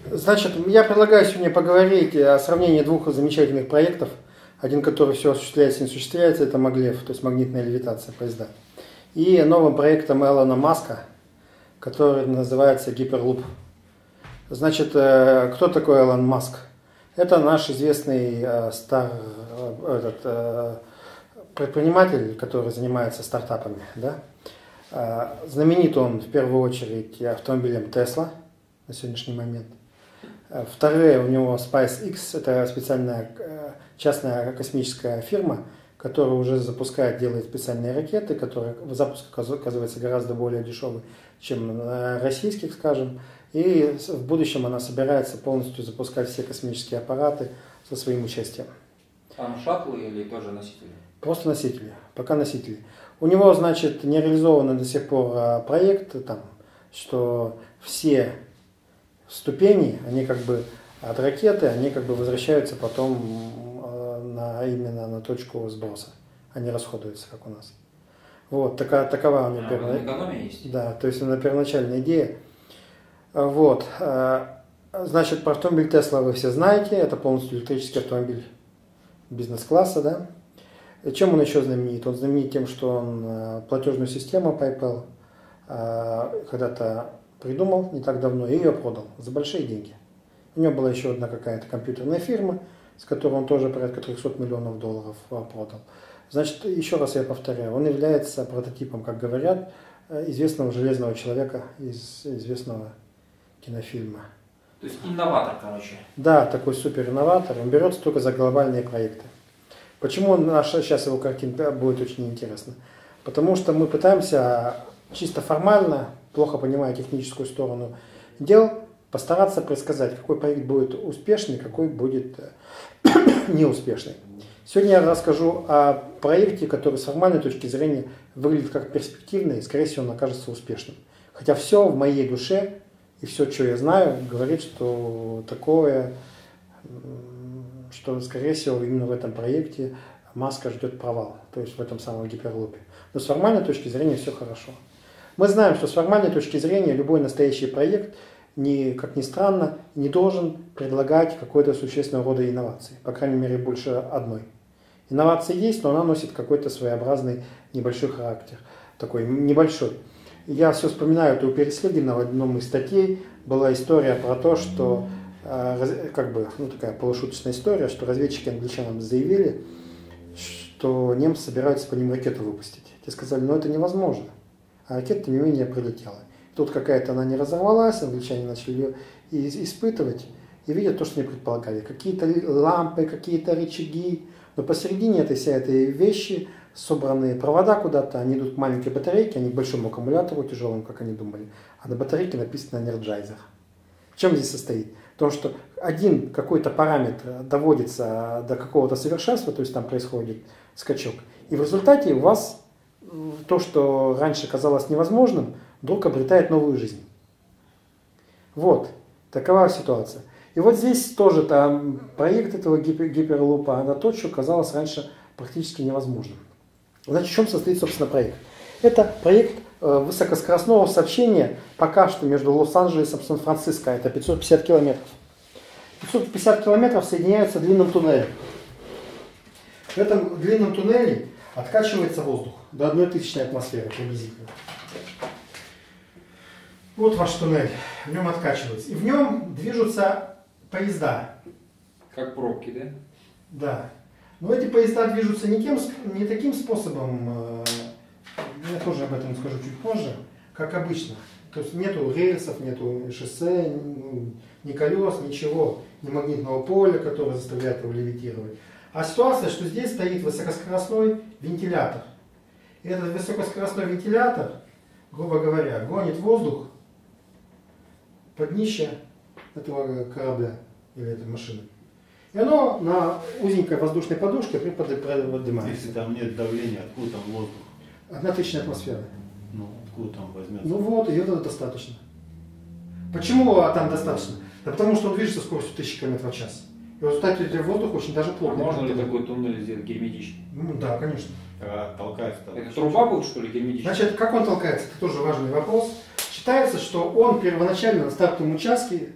Значит, я предлагаю сегодня поговорить о сравнении двух замечательных проектов. Один, который все осуществляется и не осуществляется, это Маглев, то есть магнитная левитация поезда. И новым проектом Элона Маска, который называется Hyperloop. Значит, кто такой Элон Маск? Это наш известный предприниматель, который занимается стартапами. Да? Знаменит он в первую очередь автомобилем Tesla на сегодняшний момент. Второе, у него SpaceX, это специальная частная космическая фирма, которая уже запускает, делает специальные ракеты, которые запуск оказывается гораздо более дешевый, чем на российских, скажем. И в будущем она собирается полностью запускать все космические аппараты со своим участием. Там шаттлы или тоже носители? Просто носители, пока носители. У него, значит, не реализован до сих пор проект, там, что все ступени, они как бы от ракеты, они как бы возвращаются потом именно на точку сброса. Они расходуются, как у нас. Вот, такова у него экономия есть? Да, то есть она первоначальная идея. Вот. Значит, про автомобиль Tesla вы все знаете, это полностью электрический автомобиль бизнес-класса, да. Чем он еще знаменит? Он знаменит тем, что он платежную систему PayPal когда-то придумал не так давно и ее продал за большие деньги. У него была еще одна какая-то компьютерная фирма, с которой он тоже порядка $300 миллионов продал. Значит, еще раз я повторяю, он является прототипом, как говорят, известного железного человека из известного кинофильма. То есть инноватор, короче. Да, такой супер инноватор. Он берется только за глобальные проекты. Почему наша сейчас его картинка будет очень интересна? Потому что мы пытаемся чисто формально, плохо понимая техническую сторону дел, постараться предсказать, какой проект будет успешный, какой будет неуспешный. Сегодня я расскажу о проекте, который с формальной точки зрения выглядит как перспективный, и, скорее всего, он окажется успешным. Хотя все в моей душе и все, что я знаю, говорит, что такое, что, скорее всего, именно в этом проекте Маска ждет провал, то есть в этом самом гиперлупе. Но с формальной точки зрения все хорошо. Мы знаем, что с формальной точки зрения любой настоящий проект, как ни странно, не должен предлагать какой-то существенного рода инновации, по крайней мере, больше одной. Инновация есть, но она носит какой-то своеобразный небольшой характер, такой небольшой. Я все вспоминаю, это у Переслегина в одном из статей была история про то, что, такая полушуточная история, что разведчики англичанам заявили, что немцы собираются по ним ракету выпустить. Те сказали, это невозможно. А ракета, тем не менее, прилетела. Тут какая-то она не разорвалась, англичане начали ее испытывать и видят то, что не предполагали. Какие-то лампы, какие-то рычаги. Но посередине этой вещи собранные провода куда-то, они идут к маленькой батарейке, они к большому аккумулятору тяжелому, как они думали. А на батарейке написано Energizer. В чем здесь состоит? В том, что один какой-то параметр доводится до какого-то совершенства, то есть там происходит скачок. И в результате у вас то, что раньше казалось невозможным, вдруг обретает новую жизнь. Вот, такова ситуация. И вот здесь тоже проект этого гиперлупа, она то, что казалось раньше практически невозможным. Значит, в чем состоит, собственно, проект? Это проект высокоскоростного сообщения пока что между Лос-Анджелесом и Сан-Франциско. Это 550 километров. 550 километров соединяются длинным туннелем. В этом длинном туннеле откачивается воздух до 1000 атмосферы приблизительно. Вот ваш туннель, в нем откачивается. И в нем движутся поезда. Как пробки, да? Да. Но эти поезда движутся не таким способом, я тоже об этом скажу чуть позже, как обычно. То есть нету рельсов, нету шоссе, ни колес, ничего, ни магнитного поля, которое заставляет его левитировать. А ситуация, что здесь стоит высокоскоростной вентилятор. И этот высокоскоростной вентилятор, грубо говоря, гонит воздух под днище этого корабля или этой машины. И оно на узенькой воздушной подушке поднимается. Если там нет давления, откуда там воздух? 1000 атмосферы. Ну, откуда там возьмется? Ну вот, и этого достаточно. Почему там достаточно? Да потому что он движется скоростью 1000 км в час. И в результате воздух очень даже плотный. Можно ли такой туннель сделать герметичный? Ну да, конечно. Толкается. Это труба будет, что ли, герметичная? Значит, как он толкается? Это тоже важный вопрос. Считается, что он первоначально на стартовом участке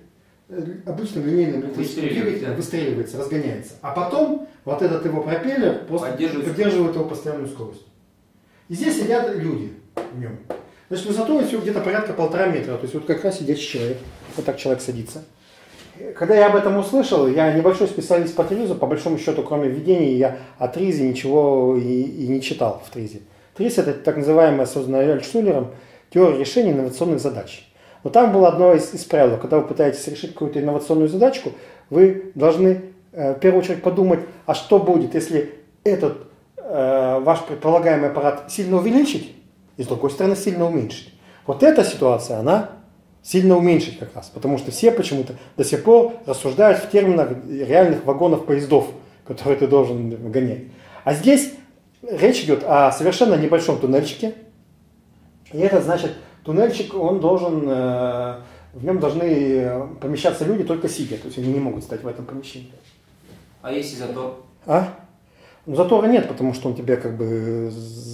обычным линейным электрическим двигателем выстреливается, разгоняется. А потом вот этот его пропеллер просто поддерживает его постоянную скорость. И здесь сидят люди в нем. Значит, высотой все где-то порядка 1,5 метра. То есть вот как раз сидящий человек. Вот так человек садится. Когда я об этом услышал, я небольшой специалист по ТРИЗу, по большому счету, кроме введений, я о ТРИЗе ничего и не читал в ТРИЗе. ТРИЗ — это так называемая, созданная Альтшулером, теория решения инновационных задач. Но там было одно из правил: когда вы пытаетесь решить какую-то инновационную задачку, вы должны в первую очередь подумать, а что будет, если этот ваш предполагаемый аппарат сильно увеличить, и с другой стороны сильно уменьшить. Вот эта ситуация, она сильно уменьшить как раз, потому что все почему-то до сих пор рассуждают в терминах реальных вагонов поездов, которые ты должен гонять. А здесь речь идет о совершенно небольшом туннельчике, и это значит, туннельчик, он должен, в нем должны помещаться люди только сидя, то есть они не могут стать в этом помещении. А если затор? Ну, затора нет, потому что он тебе как бы...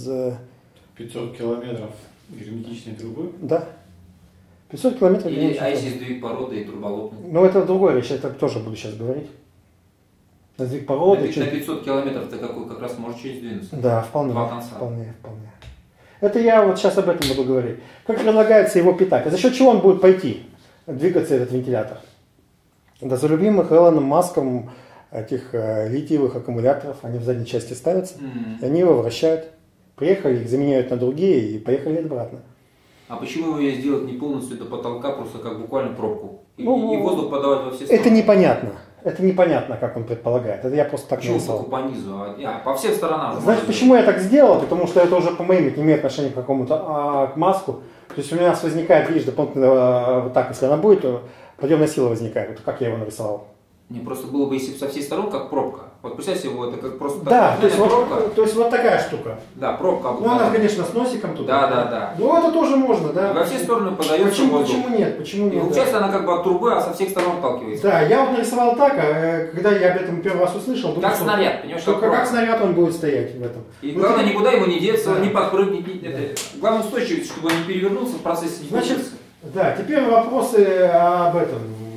500 километров герметичной трубы? Да. 500 километров. А если сдвиг породы и труба лопнет? Ну, это другая вещь, это тоже буду сейчас говорить. Сдвиг породы. На 500 километров ты как раз можешь чуть сдвинуться. Да, вполне. Два конца. Вполне. Это я вот сейчас об этом буду говорить. Как предлагается его питать? А за счет чего он будет пойти, двигаться этот вентилятор? Да, за любимых Элоном Маском этих литиевых аккумуляторов, они в задней части ставятся, и они его вращают. Приехали, их заменяют на другие и поехали обратно. А почему его сделать не полностью до потолка, просто как буквально пробку? И воздух подавать во все стороны? Это непонятно. Это непонятно, как он предполагает. Это я просто так нарисовал. Почему по низу? По всем сторонам. Знаете, почему я так сделал? Потому что это уже по моим не имеет отношения к какому-то к маску. То есть у меня возникает, видишь, дополнительно вот так, если она будет, то подъемная сила возникает. Вот как я его нарисовал. Не, просто было бы, если со всех сторон, как пробка. Вот представь себе, это как просто да, то есть вот такая штука. Да, пробка. Ну, она, конечно, с носиком тут. Да. Ну, это тоже можно, да. И во все стороны подается воздух. Почему нет? Почему нет? И получается, она как бы от трубы, а со всех сторон отталкивается. Да, я вот нарисовал так, а когда я об этом первый раз услышал, думал, как снаряд, понимаешь? Как снаряд он будет стоять в этом. И главное, никуда ему не деться, не подпрыгнуть. Главное, устойчивость, чтобы он не перевернулся в процессе. Значит, да, теперь вопросы об этом.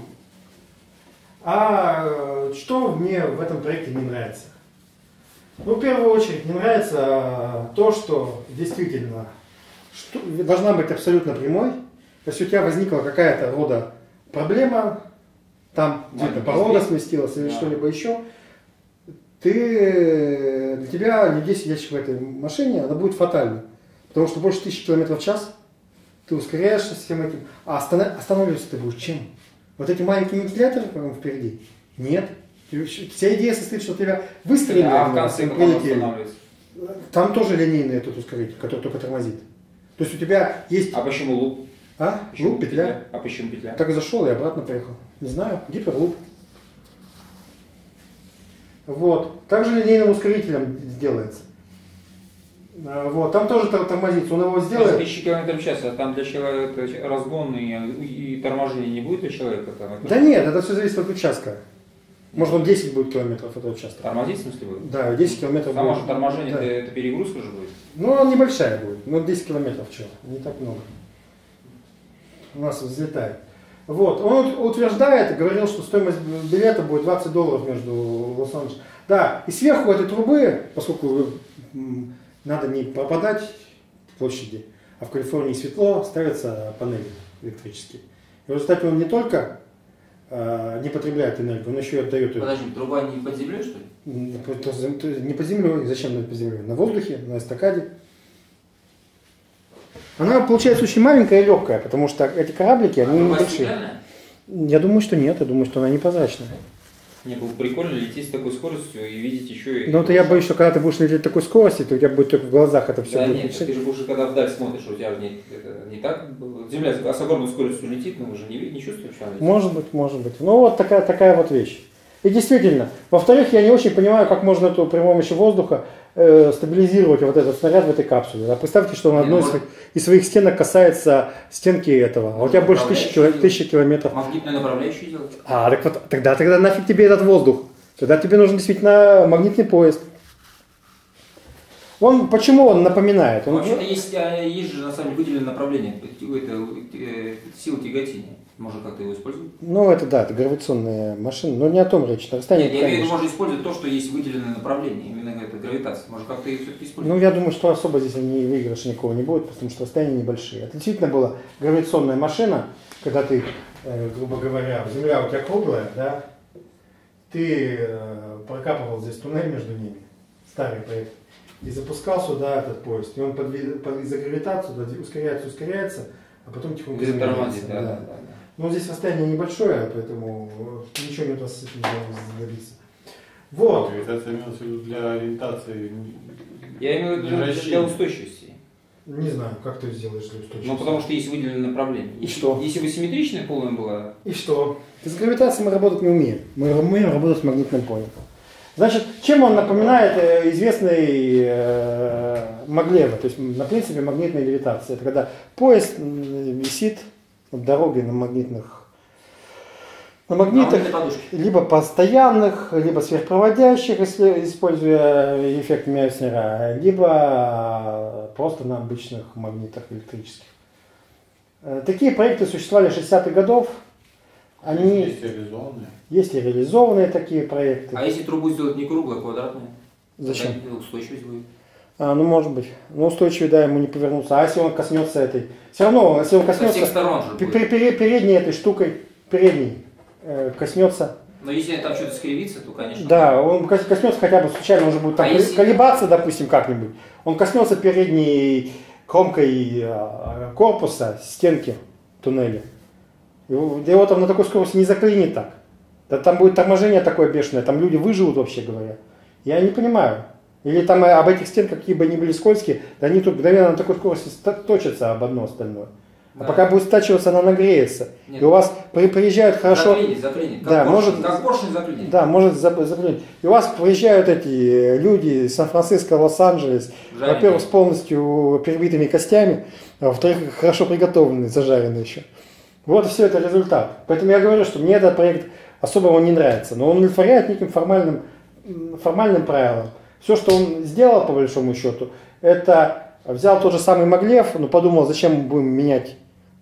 А что мне в этом проекте не нравится? Ну, в первую очередь, не нравится то, что действительно должна быть абсолютно прямой. То есть у тебя возникла какая-то рода проблема, там где-то порода сместилась или что-либо еще. Для тебя, людей, сидящих в этой машине, она будет фатальна. Потому что больше 1000 км в час ты ускоряешься всем этим, а останавливаться ты будешь чем? Вот эти маленькие вентиляторы, по-моему, впереди? Нет. Вся идея состоит, что тебя выстрелили, а в конце прилетели. Там тоже линейный этот ускоритель, который только тормозит. То есть у тебя есть... А почему луп? Почему луп, петля. А почему петля? Так и зашел и обратно поехал. Не знаю, гиперлуп. Вот. Также линейным ускорителем сделается. Вот, там тоже тормозится, он его сделает. 1000 км в час, а там для человека разгон и торможение не будет для человека? Там, да нет, это все зависит от участка. Может, он 10 будет километров от участка. Тормозить, в смысле, будет? Да, 10 километров само будет. Само торможение, да. это перегрузка же будет? Ну, она небольшая будет, но 10 километров, чего, не так много. У нас взлетает. Вот, он утверждает, говорил, что стоимость билета будет $20 между Лос-Анджелесом. Да, и сверху этой трубы, поскольку надо не пропадать в площади, а в Калифорнии светло, ставятся панели электрические. И в результате он не только не потребляет энергию, он еще и отдает ее. Подожди, труба не под землей, что ли? Не под землей, зачем под землей? На воздухе, на эстакаде. Она получается очень маленькая и легкая, потому что эти кораблики, они небольшие. Я думаю, что нет, я думаю, что она непрозрачная. Мне было прикольно лететь с такой скоростью и видеть еще и... Ну, то я боюсь, что когда ты будешь лететь такой скорости, то у тебя будет только в глазах это все да, будет. Нет, ты же будешь, когда вдаль смотришь, у тебя не так... Земля с огромной скоростью летит, но вы же не чувствуешь, что она летит. Может быть. Ну, вот такая вот вещь. И действительно, во-вторых, я не очень понимаю, как можно эту при помощи воздуха стабилизировать вот этот снаряд в этой капсуле. А представьте, что он одной из своих стенок касается стенки этого. А у тебя больше 1000 километров. Магнитную направляющую делать? Так вот, тогда нафиг тебе этот воздух. Тогда тебе нужен действительно магнитный поезд. Почему он напоминает? Вообще-то есть же на самом деле выделенное направление силы тяготения. Можно как-то его использовать? Ну, это да, это гравитационная машина, но не о том речь. Расстояние, Нет, я имею в виду, можно использовать то, что есть выделенное направление, именно это гравитация. Может, как-то их все-таки использовать? Ну, я думаю, что особо здесь выигрыша никого не будет, потому что расстояния небольшие. Это действительно была гравитационная машина, когда ты, грубо говоря, Земля у тебя круглая, да, ты прокапывал здесь туннель между ними, старый проект, и запускал сюда этот поезд. И он из-за гравитации ускоряется, а потом тихонько тормозит, да. Но здесь расстояние небольшое, поэтому ничего не удастся с этим добиться. Вот. Это имелось в виду для ориентации. Я имею в виду для устойчивости. Не знаю, как ты сделаешь для устойчивости. Ну, потому что есть выделенное направление. И что? Если бы симметричная полная была... И что? С гравитацией мы работать не умеем. Мы умеем работать с магнитным полем. Значит, чем он напоминает известный Маглева? То есть, на принципе, магнитной левитации. Это когда поезд висит над дорогой на магнитных либо постоянных, либо сверхпроводящих, если используя эффект Мейснера, либо просто на обычных магнитах электрических. Такие проекты существовали в 60-х годов. Они есть и реализованные такие проекты. А если трубу сделать не круглую, а квадратную? Зачем? Устойчивость будет. Ну может быть. Но устойчивый, да, ему не повернуться. А если он коснется этой... Все равно, если он коснется... Со всех сторон же будет. Передней этой штукой, коснется... Но если там что-то скривится, то, конечно... Да, он коснется хотя бы случайно, он же будет там колебаться, допустим, как-нибудь. Он коснется передней кромкой корпуса, стенки туннеля. Его там на такой скорости не заклинит так. Да там будет торможение такое бешеное, там люди выживут, вообще говоря. Я не понимаю. Или там об этих стенках, какие бы они были скользкие, да они тут мгновенно на такой скорости точатся об одно остальное. Да. А пока будет стачиваться, она нагреется. Нет. И у вас приезжают хорошо... Заклинит. Да, как поршень заклинит. Да, может заклинить. И у вас приезжают эти люди из Сан-Франциско, Лос-Анджелес, во-первых, с полностью перебитыми костями, а во-вторых, хорошо приготовленные, зажаренные еще. Вот и все это результат. Поэтому я говорю, что мне этот проект особо он не нравится, но он удовлетворяет неким формальным правилам. Все, что он сделал, по большому счету, это взял тот же самый Маглев, но подумал, зачем мы будем менять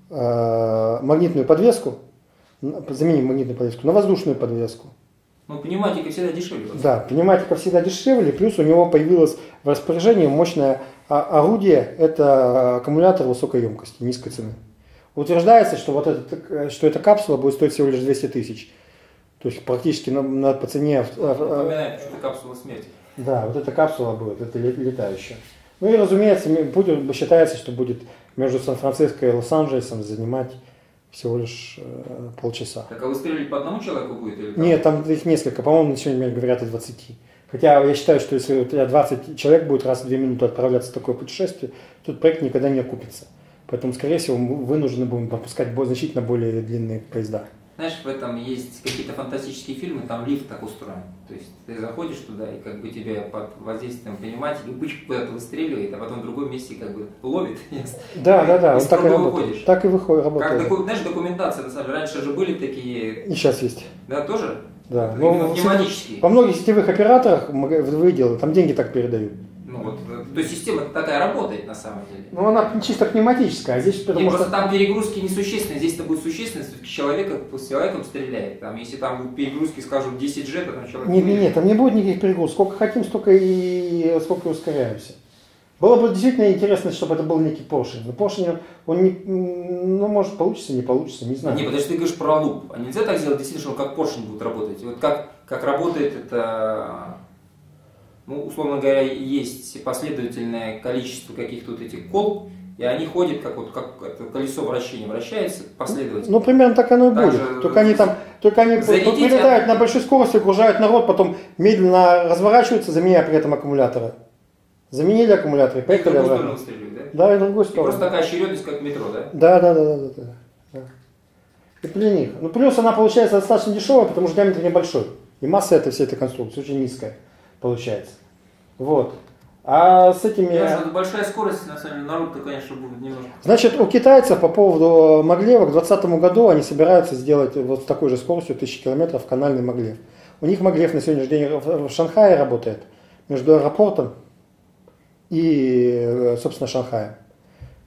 магнитную подвеску, заменим магнитную подвеску на воздушную подвеску. Ну, пневматика всегда дешевле. Да, пневматика всегда дешевле, плюс у него появилось в распоряжении мощное орудие, это аккумулятор высокой емкости, низкой цены. Утверждается, что, что эта капсула будет стоить всего лишь 200 тысяч. То есть практически по цене... Напоминает, что это капсула смерти. Да, вот эта капсула будет, это летающая. Ну и, разумеется, считается, что будет между Сан-Франциско и Лос-Анджелесом занимать всего лишь полчаса. Так а выстрелить по одному человеку будет? Или Нет, там их несколько. По-моему, на сегодня говорят о 20. Хотя я считаю, что если у тебя 20 человек будет раз в 2 минуты отправляться в такое путешествие, то этот проект никогда не окупится. Поэтому, скорее всего, мы вынуждены будем пропускать значительно более длинные поезда. Знаешь, в этом есть какие-то фантастические фильмы, там лифт так устроен. То есть ты заходишь туда, и как бы тебя под воздействием пневматики бычок куда-то выстреливает, а потом в другом месте как бы ловит. Да, он так и работает. Так и работает. Как, знаешь, документация, на самом деле, раньше же были такие... И сейчас есть. Да, тоже? Да. Пневматические. Во многих сетевых операторах выделы, там деньги так передают. Ну вот, то есть система такая работает на самом деле. Ну она чисто пневматическая, а здесь потому просто там перегрузки несущественные, здесь-то будет существенно, все-таки с человеком стреляет. Там, если там будут перегрузки, скажем, 10 G, то там человек... Нет, там не будет никаких перегрузок. Сколько хотим, столько и ускоряемся. Было бы действительно интересно, чтобы это был некий поршень. Но поршень, он не, ну, может, получится, не получится, не знаю. Не, подожди, ты говоришь про луп. А нельзя так сделать, действительно, что как поршень будет работать? И вот как работает это... Ну, условно говоря, есть последовательное количество каких-то вот этих кол, и они ходят, как это колесо вращения вращается последовательно. Ну, примерно так оно и будет. Только они прилетают на большой скорости, окружают народ, потом медленно разворачиваются, заменяя при этом аккумуляторы. Заменили аккумуляторы, поехали обратно. Да, и в другую сторону. Просто такая очередность, как метро, да? Да. И для них. Ну, плюс она получается достаточно дешевая, потому что диаметр небольшой. И масса всей этой конструкции очень низкая получается. Вот. А с этими... Конечно, большая скорость, на самом деле, народ-то, конечно, будет немножко... Значит, у китайцев по поводу Маглева к 2020 году они собираются сделать вот с такой же скоростью 1000 километров канальный Маглев. У них Маглев на сегодняшний день в Шанхае работает, между аэропортом и, собственно, Шанхаем.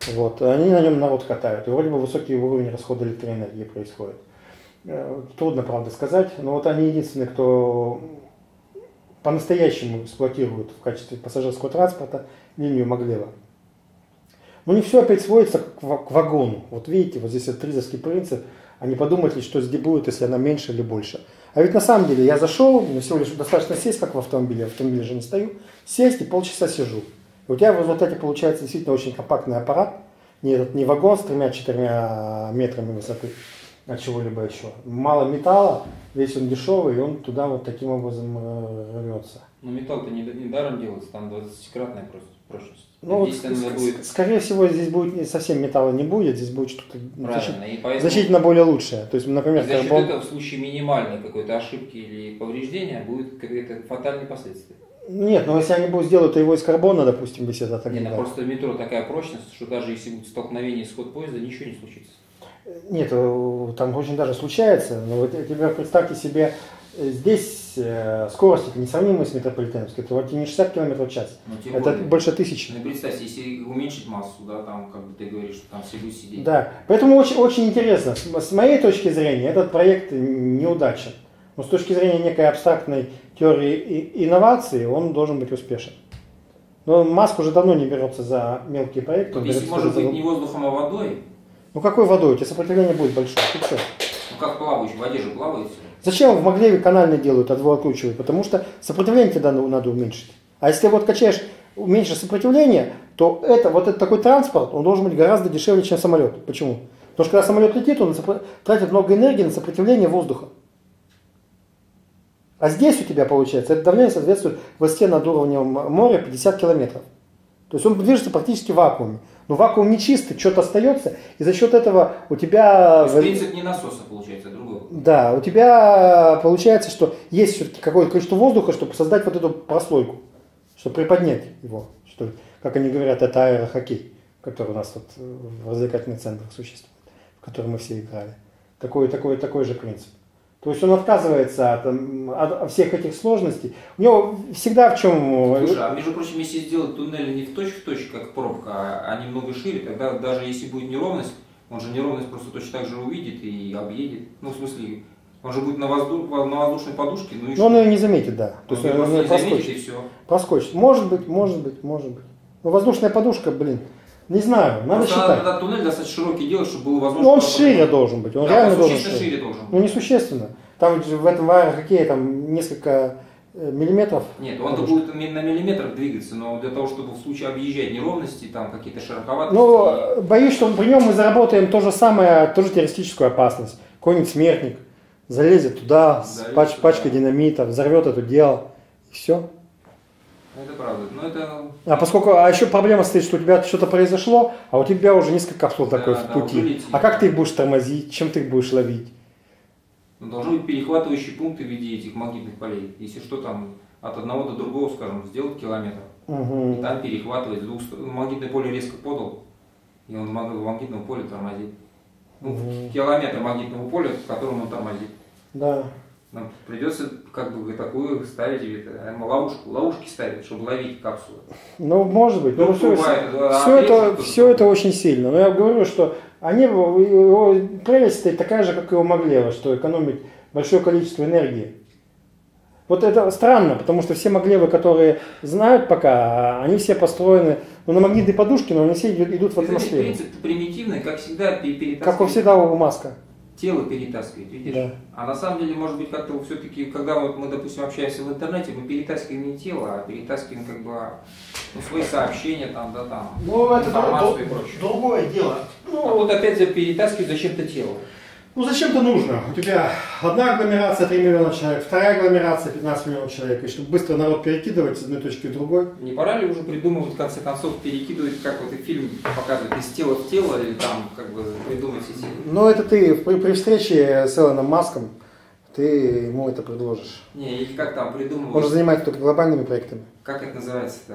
Вот, они на нем народ катают, и вроде бы высокий уровень расхода электроэнергии происходит. Трудно, правда, сказать, но вот они единственные, кто по-настоящему эксплуатируют в качестве пассажирского транспорта линию Маглева. Но не все опять сводится к вагону. Вот видите, вот здесь тризовский принцип, а не подумать ли, что здесь будет, если она меньше или больше. А ведь на самом деле я зашел, мне всего лишь достаточно сесть, как в автомобиле же не стою, сесть и полчаса сижу. И у тебя в результате получается действительно очень компактный аппарат, не вагон с 3-4 метрами высоты, от чего-либо еще. Мало металла, весь он дешевый, и он туда вот таким образом рвется. Но металл-то не даром делается, там 20-кратная прочность. Ну, вот, скорее всего, здесь будет совсем металла не будет, здесь будет что-то значительно более лучшее. То есть, например, за счет этого в случае минимальной какой-то ошибки или повреждения будет какие-то фатальные последствия. Нет, но если они будут сделать его из карбона, допустим, без этого так. Нет, просто в метро такая прочность, что даже если будет столкновение и сход поезда, ничего не случится. Нет, там очень даже случается. Но вот теперь представьте себе, здесь скорости несравнимые с метрополитеновской. Это вот не 60 км в час, это больше 1000. Ну, представьте, если уменьшить массу, да, там, как бы ты говоришь, что там все будут сидеть. Да, поэтому очень, очень интересно. С моей точки зрения, этот проект неудачен. Но с точки зрения некой абстрактной теории инновации, он должен быть успешен. Но Маск уже давно не берется за мелкие проекты. Если может быть не воздухом, а водой. Ну какой водой? У тебя сопротивление будет большое. Ну как плавающий, в воде же плавает все. Зачем в Маглеве канальный делают, отвод откручивают? Потому что сопротивление тогда надо уменьшить. А если вот качаешь меньше сопротивления, то вот такой транспорт, он должен быть гораздо дешевле, чем самолет. Почему? Потому что когда самолет летит, он тратит много энергии на сопротивление воздуха. А здесь у тебя получается, это давление соответствует высоте над уровнем моря 50 километров. То есть он движется практически в вакууме. Но вакуум не чистый, что-то остается, и за счет этого у тебя... То есть принцип не насоса получается, а другой. Да, у тебя получается, что есть все-таки какое-то количество воздуха, чтобы создать вот эту прослойку, чтобы приподнять его. Что, как они говорят, это аэрохоккей, который у нас вот в развлекательных центрах существует, в который мы все играли. Такой же принцип. То есть он отказывается от всех этих сложностей. У него всегда в чем... Слушай, а между прочим, если сделать туннель не в точь, как пробка, а немного шире, тогда даже если будет неровность, он же неровность просто точно так же увидит и объедет. Ну, в смысле, он же будет на воздушной подушке. Ну, но он ее не заметит, да. То есть он не заметит и все. Проскочит. Может быть. Но воздушная подушка, не знаю, надо считать. Надо туннель достаточно широкий делать, чтобы было возможно... Но он шире должен быть, он реально должен шире должен быть. Ну, несущественно. Там в этом аэрохоккее там несколько миллиметров. Нет, он-то будет на миллиметрах двигаться, но для того, чтобы в случае объезжать неровности, там какие-то широковатости... Ну, боюсь, что при нем мы заработаем то же самое, тоже террористическую опасность. Какой-нибудь смертник залезет туда с пачкой динамита, взорвет это дело, и все. Это правда. Но это... А еще проблема стоит, что у тебя что-то произошло, а у тебя уже несколько капсул такой в пути. А как ты их будешь тормозить, чем ты их будешь ловить? Ну, должны быть перехватывающие пункты в виде этих магнитных полей. Если что, там от одного до другого, скажем, сделать километр, и там перехватывать с двух сторон. Магнитное поле резко подал, и он в магнитном поле тормозит. Ну, километр магнитного поля, в котором он тормозит. Да. Нам придется как бы такую ставить, ловушки ставить, чтобы ловить капсулы. Ну, может быть. Но все это очень сильно. Но я говорю, что его прелесть такая же, как и у Маглева, что экономить большое количество энергии. Вот это странно, потому что все Маглевы, которые знают пока, они все построены на магнитной подушке, но они все идут в атмосферу. Принцип примитивный, как всегда, как у всегда у Маска. Тело перетаскивает, видишь? Да. А на самом деле, может быть, как-то все-таки, когда мы, допустим, общаемся в интернете, мы перетаскиваем не тело, а перетаскиваем как бы свои сообщения, там, информацию и прочее. Другое дело. А тут опять перетаскивать зачем-то тело. Ну зачем-то нужно. У тебя одна агломерация 3 миллиона человек, вторая агломерация 15 миллионов человек. И чтобы быстро народ перекидывать с одной точки в другой. Не пора ли уже придумывать, в конце концов, перекидывать, как вот и фильм показывает, из тела в тело, или там как бы придумать эти... Ну это ты при встрече с Илоном Маском, ты ему это предложишь. Не, или как там придумывать... Он же занимается только глобальными проектами. Как это называется-то?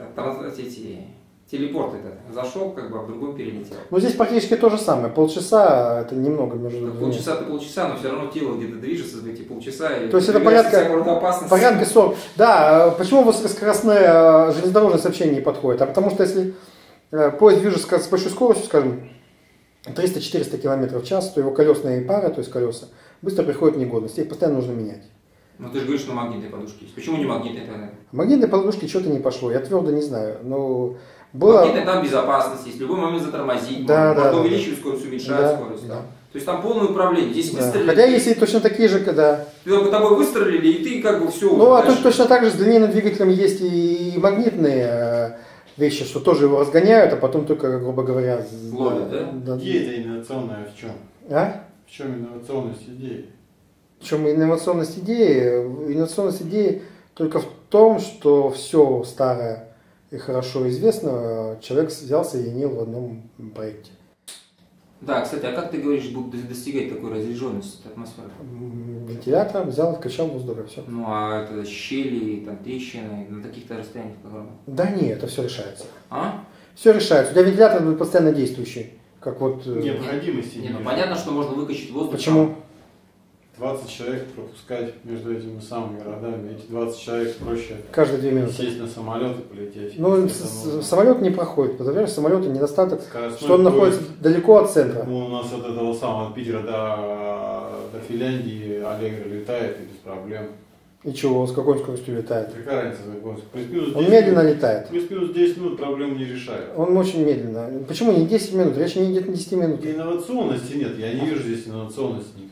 Телепорт этот. Зашел, как бы, а в другой перелетел. Ну здесь практически то же самое. Полчаса это немного между двумя. Полчаса, но все равно тело где-то движется в эти полчаса. То есть это порядка 40. Да, почему высокоскоростное железнодорожное сообщение не подходит? А потому что если поезд движется с большой скоростью, скажем, 300-400 км в час, то его колесные пары, то есть колеса, быстро приходят в негодность, их постоянно нужно менять. Ну ты же говоришь, что магнитные подушки есть. Почему не магнитные тогда? Магнитные подушки что-то не пошло, я твердо не знаю. Но было... Магнитные там безопасность есть, в любой момент затормозить, Да, можно увеличивать скорость, уменьшать скорость. Да. Да. То есть там полное управление. Здесь выстрелили. Хотя есть и точно такие же, когда... Только тобой выстрелили, и ты как бы все. Ну, а тут точно так же с длиннейным двигателем есть и магнитные вещи, что тоже его разгоняют, а потом только, грубо говоря... Ловят, да? Идея инновационная в чем? А? В чем инновационность идеи? В чем инновационность идеи? Инновационность идеи только в том, что все старое и хорошо известно человек взялся и енил в одном проекте. Да, кстати, а как ты говоришь, будут достигать такой разряженности атмосферы? Вентилятор взял, откачал воздух, и все. Ну, а это щели, там, трещины, на таких-то расстояниях, огромных? Да нет, это все решается. А? Все решается. У тебя вентилятор будет постоянно действующий. Как вот... Необходимости. Не, ну понятно, что можно выкачать воздух. Почему? 20 человек пропускать между этими самыми городами. Эти 20 человек проще Каждые 2 минуты. сесть на самолет и полететь. Ну, самолет не проходит, потому что самолета недостаток, Скоростной что он находится далеко от центра. Ну, у нас от этого самого от Питера до Финляндии Аллегро летает и без проблем. И чего, с какой скоростью летает? Какая разница? Плюс-минус Он 10 медленно минут. летает. Плюс-минус 10 минут проблему не решает. Он очень медленно. Почему не 10 минут? Речь не идет о 10 минут. Инновационности нет, я не вижу здесь инновационности никакой.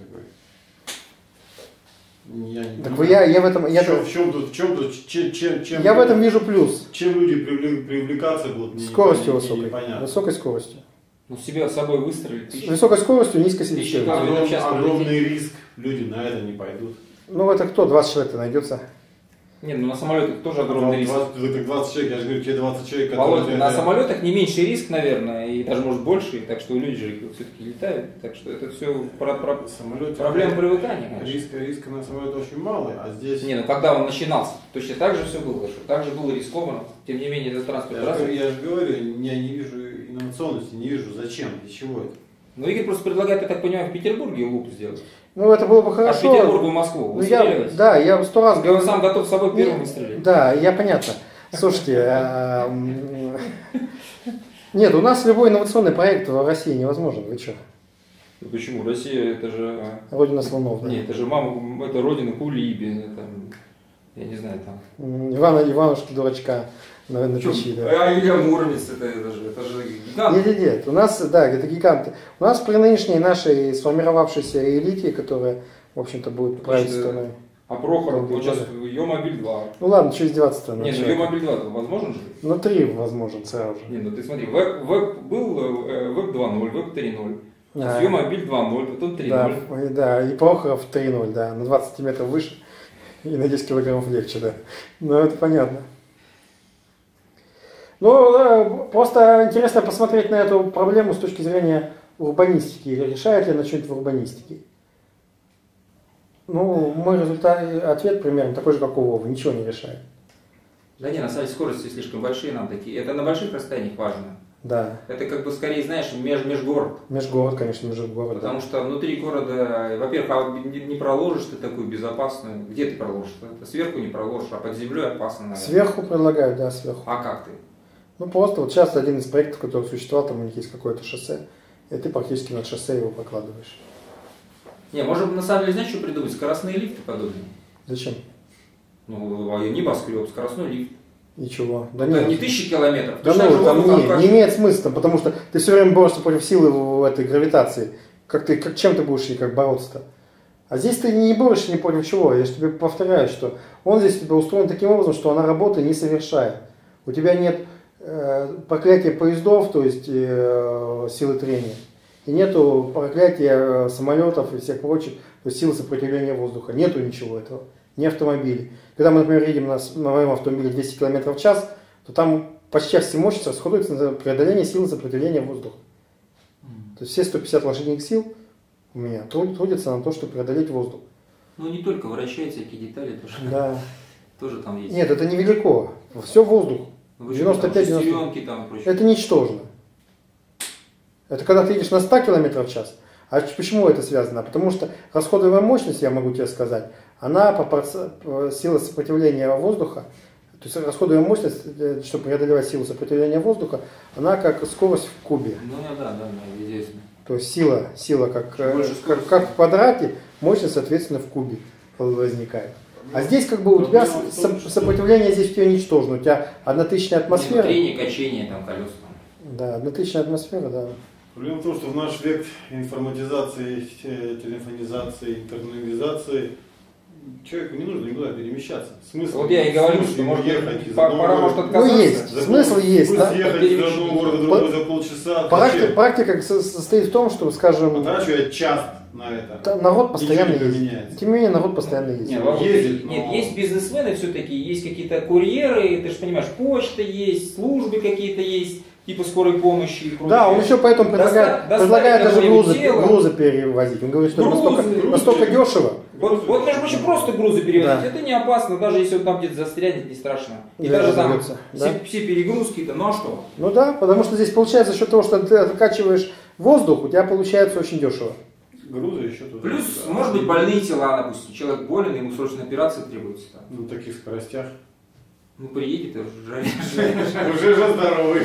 Так я в этом... В чем тут, чем я в этом вижу плюс. Чем люди привлекаться будут? Скоростью высокой. Непонятно. Высокой скоростью. Ну, себя собой выстрелить. С высокой скоростью, низкой себестоимостью. Огромный риск, люди на это не пойдут. Ну это кто? 20 человек-то найдется. Не, ну на самолетах тоже огромный риск. 20 человек, я же говорю, тебе 20 человек, Володь, которые... на самолетах не меньший риск, наверное, и даже может больше, так что люди же все-таки летают, так что это все проблема привыкания, конечно. Риска на самолете очень малый, а здесь... Не, ну когда он начинался, точно так же все было, что так же было рискованно, тем не менее этот транспорт развит. Я же говорю, я не вижу инновационности, не вижу зачем, для чего это. Ну Игорь просто предлагает, я так понимаю, в Петербурге луп сделать. Ну это было бы хорошо. От Петербурга в Москву выстреливать. Я 100 раз говорю. Он сам готов с собой первым выстрелить. Да, я понятно. Слушайте, нет, у нас любой инновационный проект в России невозможен. Вы что? Почему? Россия это же... Родина слонов, да? Нет, это же мама, это родина Кулибина, там, я не знаю, там... Иванушки дурачка на печи, да. А Илья Муромец, это же гигант. Нет, у нас, да, это гиганты. У нас при нынешней нашей сформировавшейся элите, которая, в общем-то, будет править страной. А Прохоров, вот сейчас Е-мобиль 2. Ну ладно, что издеваться-то? Нет, ну Е-мобиль 2 возможен же? Ну 3 возможен сразу же. Не, ну ты смотри, веб был веб 2.0, веб 3.0. Сейчас Е-мобиль 2.0, потом 3.0. Да, и Прохоров 3.0, да, на 20 сантиметров выше и на 10 килограммов легче, да. Ну это понятно. Ну, просто интересно посмотреть на эту проблему с точки зрения урбанистики. Или решает ли она что-нибудь в урбанистике? Ну, мой ответ примерно такой же, как у Вовы. Ничего не решает. Да не, на самом деле скорости слишком большие нам такие. Это на больших расстояниях важно. Да. Это как бы скорее, знаешь, межгород. Межгород, конечно, межгород. Потому что внутри города, во-первых, не проложишь ты такую безопасную. Где ты проложишь? Это сверху не проложишь, а под землей опасно, наверное. Сверху предлагают, да, сверху. А как ты? Ну просто вот сейчас один из проектов, который существовал, там у них есть какое-то шоссе, и ты практически над шоссе его прокладываешь. Не, может на самом деле, знаешь, что придумать? Скоростные лифты подобные. Зачем? Ну, небоскреб, скоростной лифт. Ничего. Да это нет. не 1000 километров. Да ну, там не имеет смысла, потому что ты все время борешься против силы этой гравитации. Чем ты будешь ей бороться-то? А здесь ты не борешься ни против чего. Я же тебе повторяю, что он здесь у тебя устроен таким образом, что она работы не совершает. У тебя нет проклятия поездов, то есть силы трения. И нету проклятия самолетов и всех прочих, то есть силы сопротивления воздуха. Нету ничего этого. Ни автомобилей. Когда мы, например, едем на моем автомобиле 200 км в час, то там почти все мощности расходуются на преодоление силы сопротивления воздуха. То есть все 150 лошадиных сил у меня трудятся на то, чтобы преодолеть воздух. Ну не только вращают всякие детали, тоже там есть. Нет, это невелико. Все воздух. 95-90. Это ничтожно. Это когда ты едешь на 100 км в час. А почему это связано? Потому что расходуемая мощность, я могу тебе сказать, она сила сопротивления воздуха То есть расходуемая мощность, чтобы преодолевать силу сопротивления воздуха, она как скорость в кубе. Ну да, известно. То есть сила как в квадрате, мощность, соответственно, в кубе возникает. А здесь как бы у тебя сопротивление здесь у тебя ничтожно. У тебя однотысячная атмосфера. Трение, качение, там, колес. Да, однотысячная атмосфера, да. Проблема в том, что в наш век информатизации, телефонизации, интернализации человеку не нужно никуда перемещаться. Смысл? Вот я и говорю, что может ехать пора может отказаться. Ну есть, смысл есть. Да? Ехать из одного города в другой за полчаса. Практика состоит в том, что, скажем... Потрачу я час на это. Народ постоянно ездит. Тем не менее, народ постоянно ездит. Нет, есть бизнесмены все-таки, есть какие-то курьеры, ты же понимаешь, почта есть, службы какие-то есть, типа скорой помощи и прочее. Да, он еще поэтому предлагает даже грузы перевозить. Он говорит, что настолько дешево. Вот, между прочим, просто грузы перевозить, это не опасно, даже если он там где-то застрянет, не страшно. И даже там все перегрузки, ну а что? Ну да, потому что здесь получается за счет того, что ты откачиваешь воздух, у тебя получается очень дешево. Грузы еще тут. Плюс, может быть, больные тела, допустим, человек болен, ему срочно операция требуется. На таких скоростях. Ну приедет и уже здоровый.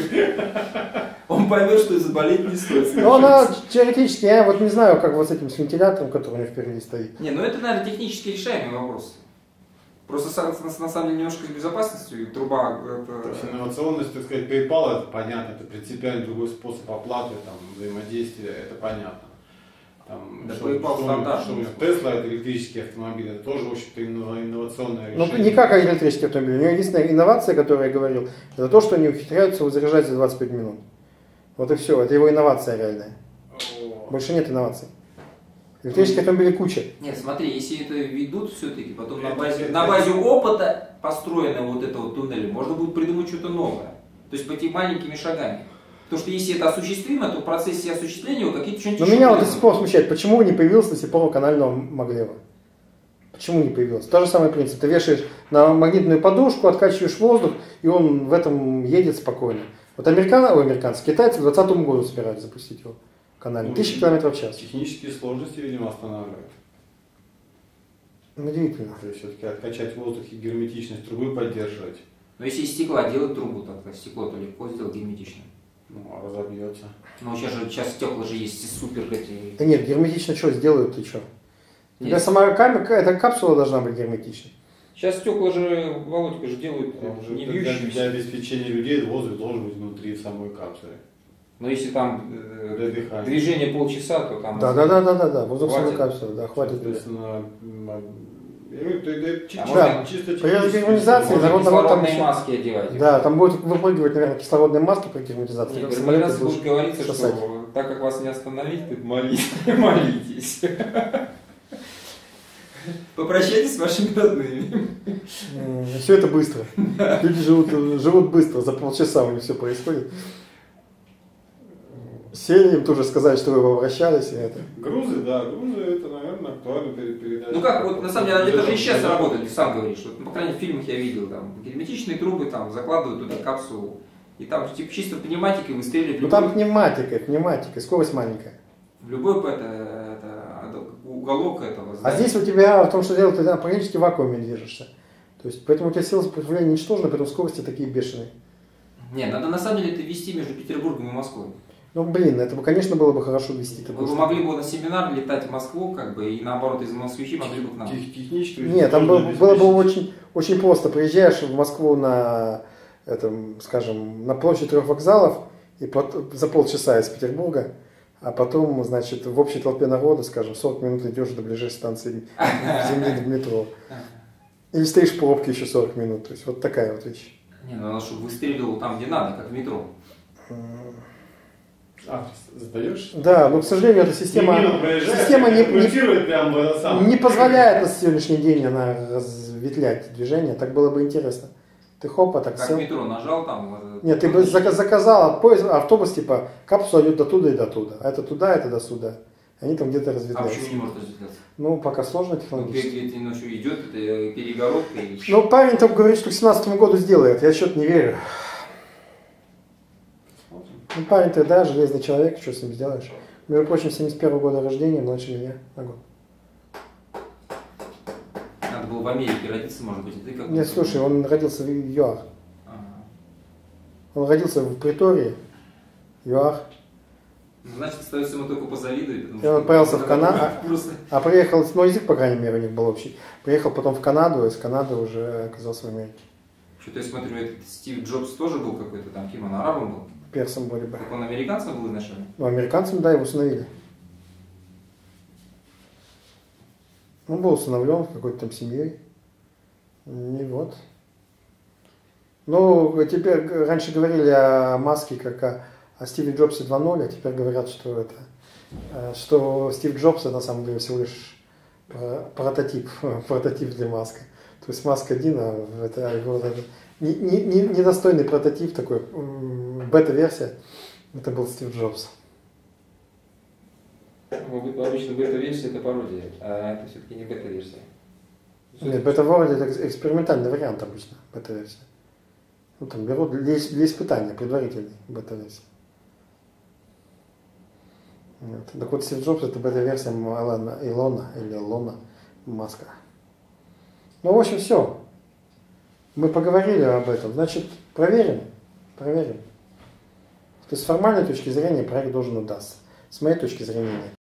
Он поймет, что заболеть не стоит. Ну она теоретически, я вот не знаю, как вот с этим вентилятором, который у него впереди стоит. Не, ну это, наверное, технически решаемый вопрос. Просто на самом деле немножко с безопасностью, труба... То есть инновационность, так сказать, PayPal, это понятно, это принципиально другой способ оплаты, там, взаимодействия, это понятно. Там, да, PayPal стандартный. Tesla, это электрический автомобиль, это тоже, в общем-то, инновационное решение. Ну, не как электрический автомобиль. У него единственная инновация, которую я говорил, это то, что они ухитряются заряжать за 25 минут. Вот и все, это его инновация реальная. Больше нет инноваций. Электрических автомобилей куча. Нет, смотри, если это ведут все-таки, потом на базе опыта, построенного вот этого туннеля, можно будет придумать что-то новое. То есть пойти маленькими шагами. Потому что если это осуществимо, то в процессе осуществления его какие-то что-нибудь... Но меня вот до сих пор смущает, почему не появилось до сих пор канального магнева? Почему не появилось? Тот же самый принцип. Ты вешаешь на магнитную подушку, откачиваешь воздух, и он в этом едет спокойно. Вот американцы, китайцы к 2020 году собираются запустить его канальный. 1000 км в час. Технические сложности, видимо, останавливают. Удивительно. То есть все-таки откачать воздух и герметичность трубы поддерживать. Но если из стекла делать трубу, так стекло-то легко сделать герметичным. Ну, а разобьется. Ну, сейчас стекла же есть супер эти... Да нет, герметично что сделают, ты что? У тебя сама эта капсула должна быть герметичной. Сейчас стекла же, Володька, же делают не бьющимися. Для обеспечения людей воздух должен быть внутри самой капсулы. Но если там движение полчаса, то там... Да, воздух самой капсулы, да, хватит. Соответственно, чисто при герметизации кислородные маски одевать. Да, там будет выпрыгивать, наверное, кислородные маски при герметизации. Нет, раз будет говориться, что так как вас не остановить, то молитесь. Попрощайтесь с вашими родными. Все это быстро. Люди живут быстро, за полчаса у них все происходит. Сели им тоже сказать, что вы обращались. И это. Грузы, это, наверное, актуально передать. Ну как, вот на самом деле, это же и сейчас работает, ты сам говоришь, что, по крайней мере, в фильмах я видел, там, герметичные трубы, там, закладывают туда капсулу, и там типа, чисто пневматикой выстреливают. Ну там пневматика, скорость маленькая. В любой уголок этого здания. А здесь у тебя, в том, что дело, ты практически в вакууме движешься. То есть, поэтому у тебя сила сопротивления ничтожна, поэтому скорости такие бешеные. Не, надо на самом деле это вести между Петербургом и Москвой. Ну, блин, это бы, конечно, было бы хорошо вести. Вы могли бы на семинар летать в Москву, как бы, и наоборот, из москвичей могли бы к нам. Технически. Нет, там было бы очень просто. Приезжаешь в Москву на, скажем, на площадь 3 вокзалов, и за полчаса из Петербурга, а потом, значит, в общей толпе народа, скажем, 40 минут идешь до ближайшей станции Земли до метро. Или стоишь в пробке еще 40 минут. То есть вот такая вот вещь. Не, ну надо, чтобы выстреливал там, где надо, как в метро. Сдаешь? Да, но, к сожалению, эта система не позволяет на сегодняшний день она разветвлять движение. Так было бы интересно. Ты хопа, так как сел. Как метро нажал там. Нет, ты бы заказал автобус, типа, капсула идет до туда и до туда. А это туда, это до сюда. Они там где-то разветвляются. А почему не может разветвляться? Ну, пока сложно технологически. Где-то ночью идет, это перегородка. Ну, парень там говорит, что к 2017 году сделает. Я что-то не верю. Ну, парень-то, да, железный человек, что с ним сделаешь? Между прочим, 71 года рождения, младше меня на год. Надо был в Америке родиться, может быть, и ты как... Нет, слушай, он родился в ЮАР. Ага. Он родился в Притории, ЮАР. Ну, значит, остается ему только позавидовать. И он отправился в Канаду, Просто... а приехал, ну язык, по крайней мере, у них был общий. Приехал потом в Канаду, и из Канады уже оказался в Америке. Что-то я смотрю, этот Стив Джобс тоже был какой-то там, кем он, арабом был? Персом были бы. Так он американцем был изначально? Ну, американцам, да, его усыновили. Он был усыновлен какой-то там семьей. И вот. Ну, теперь раньше говорили о Маске как о Стиве Джобсе 2.0, а теперь говорят, что что Стив Джобс это на самом деле всего лишь прототип для Маска. То есть Маск один, а это недостойный прототип такой, бета-версия, это был Стив Джобс. Обычно бета-версия это пародия, а это все-таки не бета-версия. Нет, бета-версия это экспериментальный вариант обычно, бета-версия. Ну, там берут для испытания, предварительный бета-версия. Вот. Так вот, Стив Джобс это бета-версия Илона Маска. Ну, в общем, все. Мы поговорили об этом. Значит, проверим. То есть с формальной точки зрения проект должен удастся. С моей точки зрения нет.